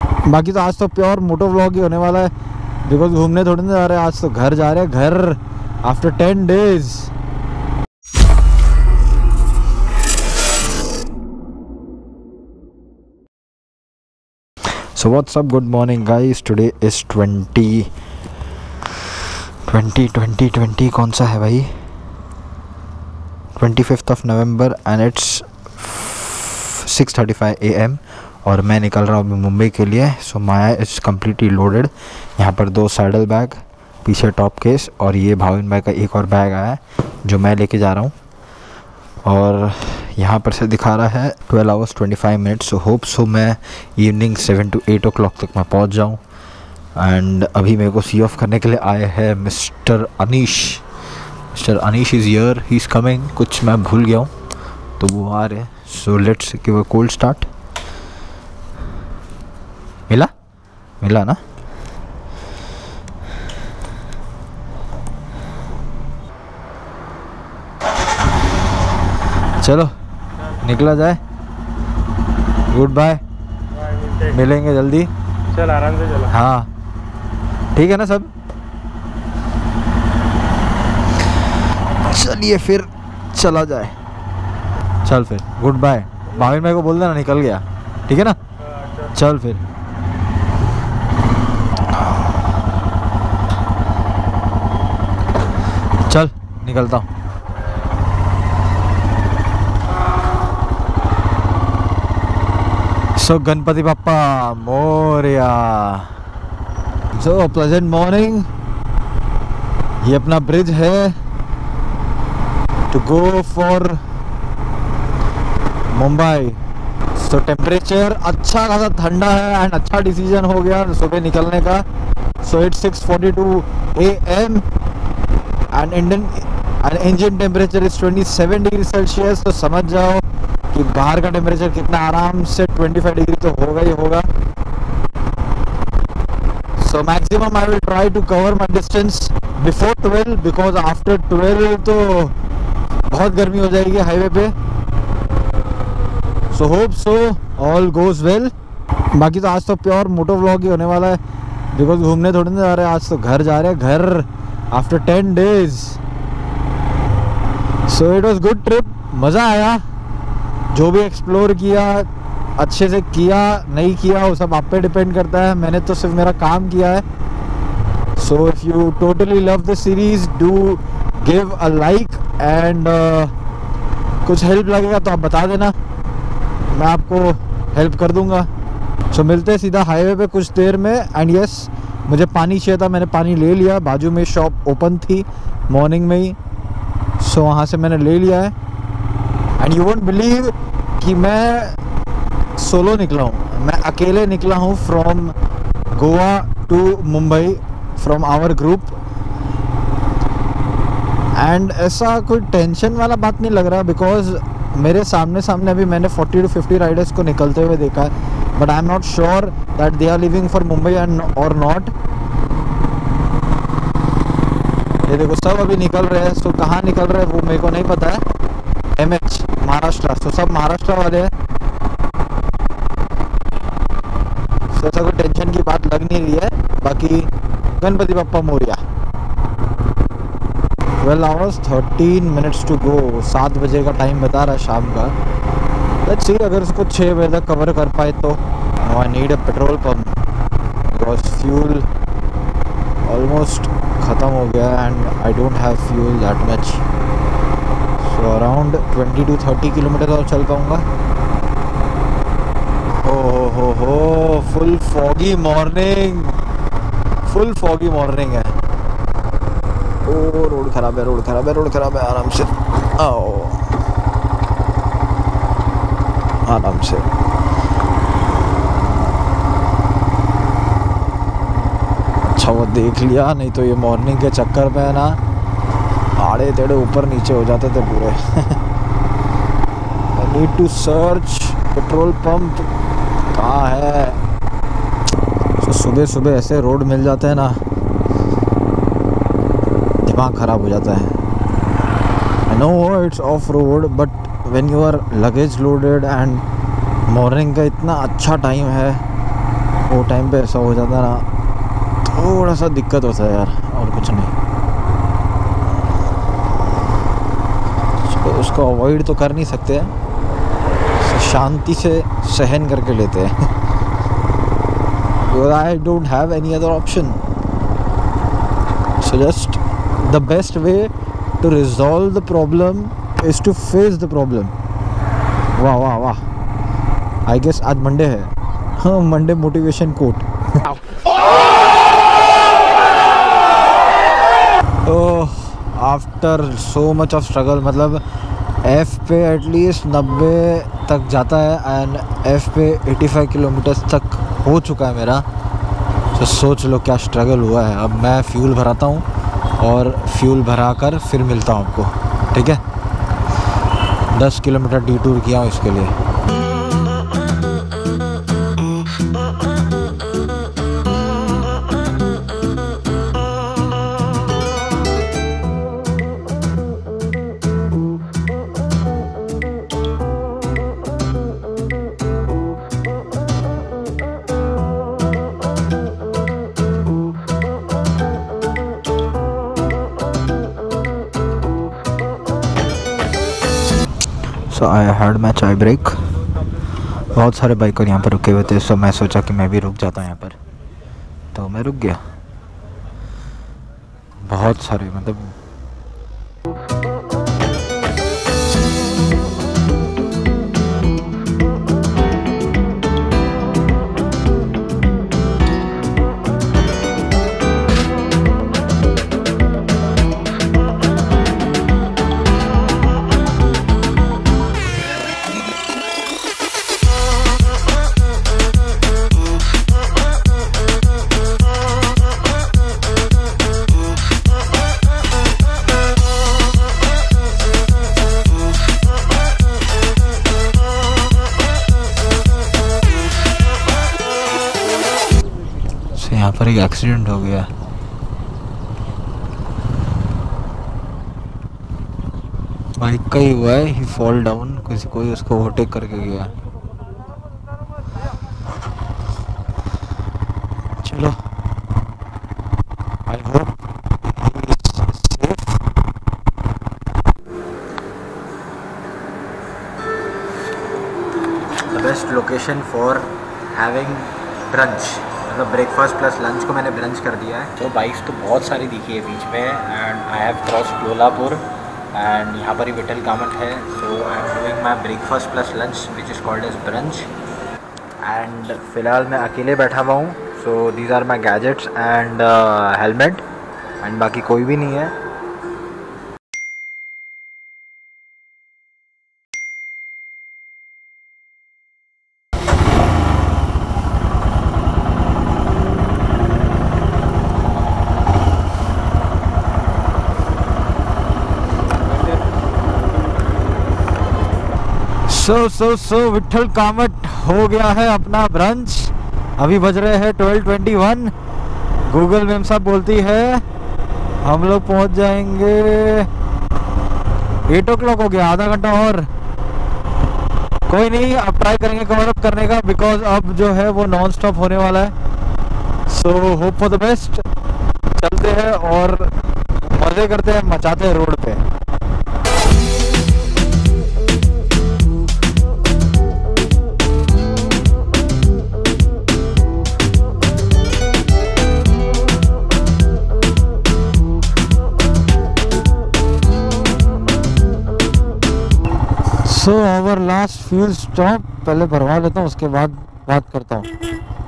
बाकी तो आज तो प्योर मोटो व्लॉग ही होने वाला है, बिकॉज घूमने थोड़ी ना जा रहे हैं, आज तो घर जा रहे हैं, घर after 10 days। So what's up, good morning guys, today is 20 कौन सा है भाई, 25th of November and it's 6:35 AM और मैं निकल रहा हूँ अभी मुंबई के लिए। So Maya is completely loaded. यहाँ पर 2 सैडल बैग, पीछे टॉप केस और ये भाविन भाई का एक और बैग आया है जो मैं लेके जा रहा हूँ। और यहाँ पर से दिखा रहा है 12 hours 25 minutes। So hope so मैं इवनिंग 7 to 8 o'clock तक मैं पहुँच जाऊँ। एंड अभी मेरे को सी ऑफ करने के लिए आए हैं mister Anish. Mister Anish is here, he is coming. कुछ मैं भूल गया हूँ तो वो आ रहे हैं। So let's give a cold start. मिला ना? चलो निकला जाए। गुड बाय, मिलेंगे जल्दी। चल आराम से चलो। हाँ ठीक है ना सब। चलिए फिर चला जाए। चल फिर गुड बाय। भाविन भाई को बोल देना निकल गया, ठीक है ना? चल फिर। चल निकलता हूँ। So Ganpati Bappa Morya. So pleasant morning. ये अपना ब्रिज है to go for Mumbai. So temperature अच्छा खासा ठंडा है एंड अच्छा डिसीजन हो गया सुबह निकलने का। So it's 6:42 AM and Indian temperature is 27 degree Celsius. तो समझ जाओ कि बाहर का टेम्परेचर कितना आराम से 25 डिग्री तो होगा ही होगा। So maximum I will try to cover my distance before 12 because after 12 तो बहुत गर्मी हो जाएगी हाईवे पे। So hope so all goes well. बाकी तो आज तो प्योर मोटो व्लॉग ही होने वाला है, बिकॉज घूमने थोड़ी ना जा रहे हैं, आज तो घर जा रहे हैं, घर after 10 days। So it was good trip, मज़ा आया। जो भी एक्सप्लोर किया अच्छे से किया, नहीं किया वो सब आप पे डिपेंड करता है। मैंने तो सिर्फ मेरा काम किया है। So if you totally love the series do give a like and कुछ हेल्प लगेगा तो आप बता देना, मैं आपको हेल्प कर दूंगा। सो मिलते हैं सीधा हाईवे पे कुछ देर में। एंड यस, मुझे पानी चाहिए था, मैंने पानी ले लिया। बाजू में शॉप ओपन थी मॉर्निंग में ही, सो वहाँ से मैंने ले लिया है। एंड यू वोंट बिलीव कि मैं सोलो निकला हूँ, मैं अकेले निकला हूँ from Goa to Mumbai from our group. And ऐसा कोई टेंशन वाला बात नहीं लग रहा बिकॉज मेरे सामने अभी मैंने 40 to 50 राइडर्स को निकलते हुए देखा है, but I am not sure that they are living for Mumbai and और नॉट। ये देखो सब अभी निकल रहे हैं। सो कहाँ निकल रहे हैं वो मेरे को नहीं पता है। MH महाराष्ट्र, तो सब महाराष्ट्र वाले हैं। तो ऐसा कोई टेंशन की बात लग नहीं रही है। बाकी Ganpati Bappa Morya. 12 hours 13 minutes to go. 7 बजे का टाइम बता रहा है शाम का। लेट्स सी अगर उसको 6 बजे तक कवर कर पाए तो। I need a petrol pump because fuel almost ख़त्म हो गया and I don't have fuel that much. So around 20 to 30 kilometre और चल पाऊँगा। हो फुल फॉगी मॉर्निंग है। ओ रोड ख़राब है। आराम से आओ, आराम से। अच्छा वो देख लिया, नहीं तो ये मॉर्निंग के चक्कर में है ना आड़े टेढ़े ऊपर नीचे हो जाते थे पूरे। I need to search petrol pump कहाँ है। तो सुबह ऐसे रोड मिल जाते हैं ना, दिमाग ख़राब हो जाता है। I know it's off road but when you are luggage loaded and morning का इतना अच्छा टाइम है वो टाइम पे ऐसा हो जाता ना, थोड़ा सा दिक्कत होता है यार, और कुछ नहीं। उसको अवॉइड तो कर नहीं सकते हैं, शांति से सहन करके लेते हैं। Because I don't have any other option. So just the best way to resolve the problem is to face the problem. वाह वाह वाह, I guess आज मंडे है, हाँ Monday motivation quote. After so much of struggle, मतलब F पे at least 90 तक जाता है एंड F पे 85 किलोमीटर्स तक हो चुका है मेरा। तो सोच लो क्या स्ट्रगल हुआ है। अब मैं फ्यूल भराता हूँ और फ्यूल भरा कर फिर मिलता हूँ आपको, ठीक है। 10 किलोमीटर डिटूर किया हूँ इसके लिए। सो आई हैड माई चाय ब्रेक। बहुत सारे बाइकर यहाँ पर रुके हुए थे, सो मैं सोचा कि मैं भी रुक जाता हूँ यहाँ पर, तो मैं रुक गया। बहुत सारे, मतलब यहाँ पर एक एक्सीडेंट हो गया। बाइक का ही हुआ है, ही फॉल डाउन, कोई उसको ओवरटेक करके गया। चलो, I hope the best location for having brunch, मतलब ब्रेकफास्ट प्लस लंच को मैंने ब्रंच कर दिया है। तो बाइक्स तो बहुत सारी दिखी है बीच में, and I have cross Kolhapur and यहाँ पर ही विठल कामट है। So I am doing my breakfast plus lunch which is called as brunch. And फिलहाल मैं अकेले बैठा हुआ हूँ, so these are my gadgets and helmet, and बाकी कोई भी नहीं है। सो विठल कामट हो गया है अपना ब्रंच। अभी बज रहे हैं 12:21। गूगल मैप साहब बोलती है हम लोग पहुंच जाएंगे 8 o'clock हो गया, आधा घंटा और। कोई नहीं, अब ट्राई करेंगे कवर अप करने का, बिकॉज अब जो है वो नॉन स्टॉप होने वाला है। So hope for the best. चलते हैं और मज़े करते हैं, मचाते हैं रोड पे। So our last fuel stop, पहले भरवा लेता हूँ, उसके बाद बात करता हूँ।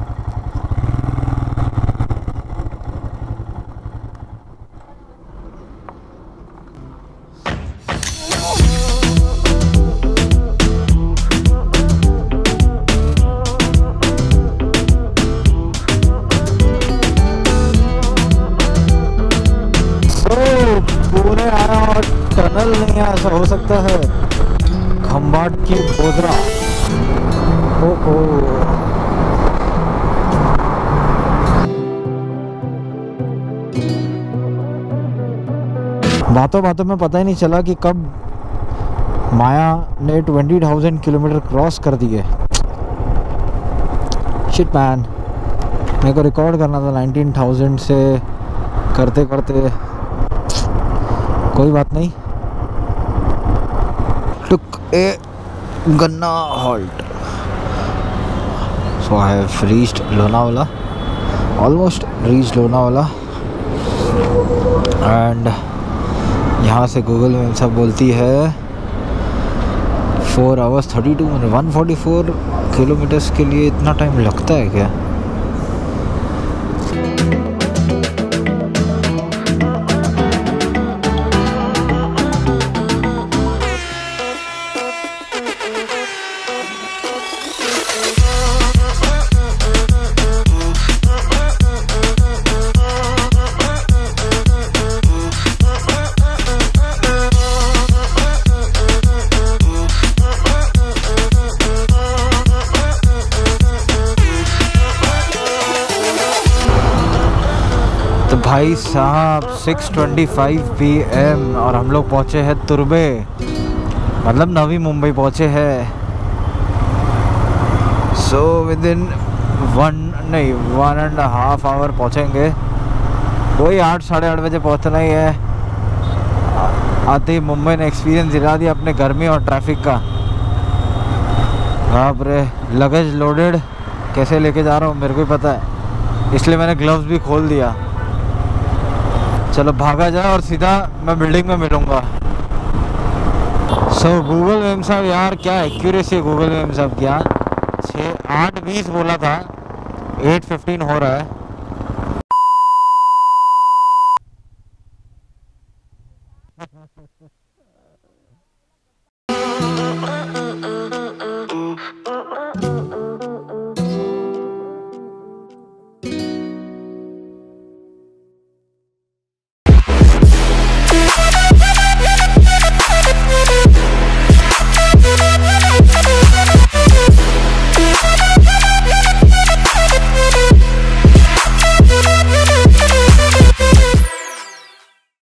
पुणे आया और टनल नहीं है, ऐसा हो सकता है। खम्बाट की गोदरा, ओ बातों बातों में पता ही नहीं चला कि कब माया ने 20,000 किलोमीटर क्रॉस कर दिए। Shit man. मेरे को रिकॉर्ड करना था 19,000 से करते करते, कोई बात नहीं। टुक ए गन्ना halt, so I have reached Lonavala, almost reached Lonavala. And यहाँ से गूगल मैप सब बोलती है 4 hours 32 minutes, 144 किलोमीटर्स के लिए इतना टाइम लगता है क्या? भाई साहब 6:25 PM और हम लोग पहुँचे हैं तुर्बे, मतलब नवी मुंबई पहुँचे हैं। सो विद इन 1.5 hour पहुँचेंगे। वही 8 साढ़े 8 बजे पहुँचना ही है। आते ही मुंबई ने एक्सपीरियंस दिला दिया अपने गर्मी और ट्रैफिक का। बाप रे, लगेज लोडेड कैसे लेके जा रहा हूँ मेरे को ही पता है, इसलिए मैंने ग्लव्स भी खोल दिया। चलो भागा जाए और सीधा मैं बिल्डिंग में मिलूँगा। सो गूगल मैप साहब यार, क्या एक्यूरेसी है गूगल मैप साहब की यार। 8:20 बोला था, 8:15 हो रहा है।